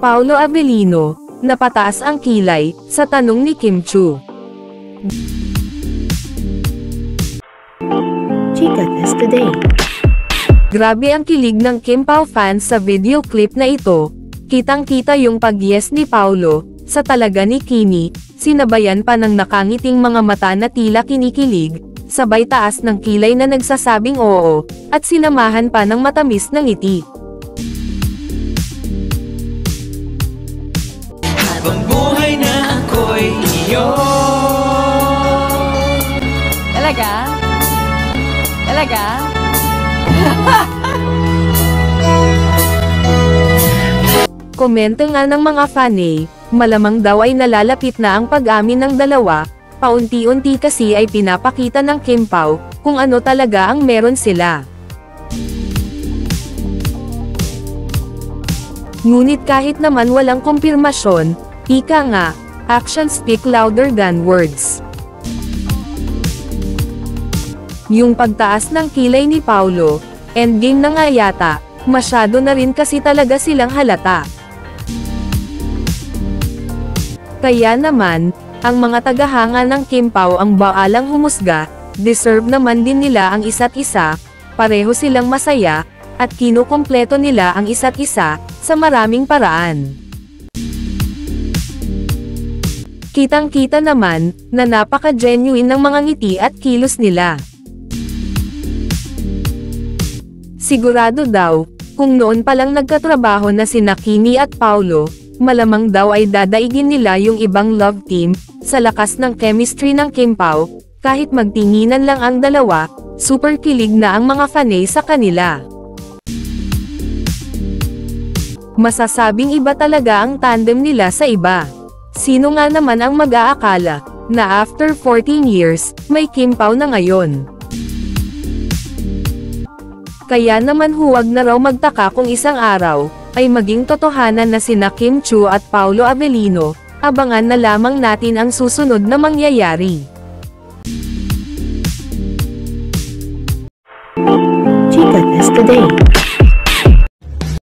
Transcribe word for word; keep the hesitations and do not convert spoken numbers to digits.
Paolo Avellino, napataas ang kilay, sa tanong ni Kim Chiu. Chika Test Today. Grabe ang kilig ng Kim Pao fans sa video clip na ito. Kitang-kita yung pag-yes ni Paolo, sa talaga ni Kimi, sinabayan pa ng nakangiting mga mata na tila kinikilig, sabay taas ng kilay na nagsasabing oo, at sinamahan pa ng matamis na ngiti. Habang buhay na ako'y iyo. Talaga? Talaga? Komento nga ng mga fanay, malamang daw ay nalalapit na ang pag-amin ng dalawa, paunti-unti kasi ay pinapakita ng Kim Pao, kung ano talaga ang meron sila. Ngunit kahit naman walang kumpirmasyon, ika nga, actions speak louder than words. Yung pagtaas ng kilay ni Paolo, endgame na nga yata, masyado na rin kasi talaga silang halata. Kaya naman, ang mga tagahanga ng Kim Pao ang baalang humusga, deserve naman din nila ang isa't isa, pareho silang masaya, at kinukumpleto nila ang isa't isa, sa maraming paraan. Kitang-kita naman, na napaka-genuine ng mga ngiti at kilos nila. Sigurado daw, kung noon palang nagkatrabaho na sina Kimi at Paolo, malamang daw ay dadaigin nila yung ibang love team, sa lakas ng chemistry ng Kim Pao, kahit magtinginan lang ang dalawa, super kilig na ang mga fanay sa kanila. Masasabing iba talaga ang tandem nila sa iba. Sino nga naman ang mag-aakala, na after fourteen years, may Kim Pao na ngayon. Kaya naman huwag na raw magtaka kung isang araw, ay maging totohanan na sina Kim Chiu at Paolo Avellino, abangan na lamang natin ang susunod na mangyayari. Chika Test Today.